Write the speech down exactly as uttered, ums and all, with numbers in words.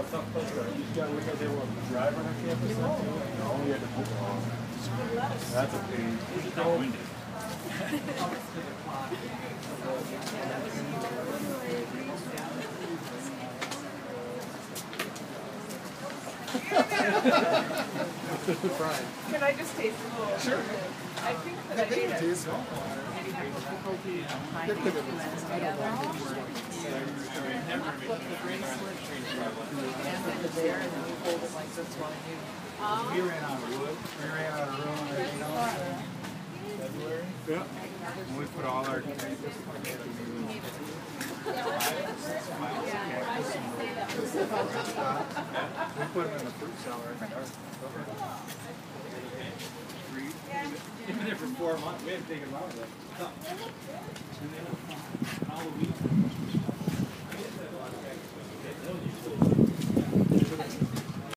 drive on our campus? No, we had to move along. That's a pain. It's not windy. Can I just taste it? Sure. I think that I ate it. Taste it. We ran out of wood. We ran out of room. You know, February. Yeah. And we put all our. We put them in the fruit cellar. They've been there for four months. We had to take them out of there.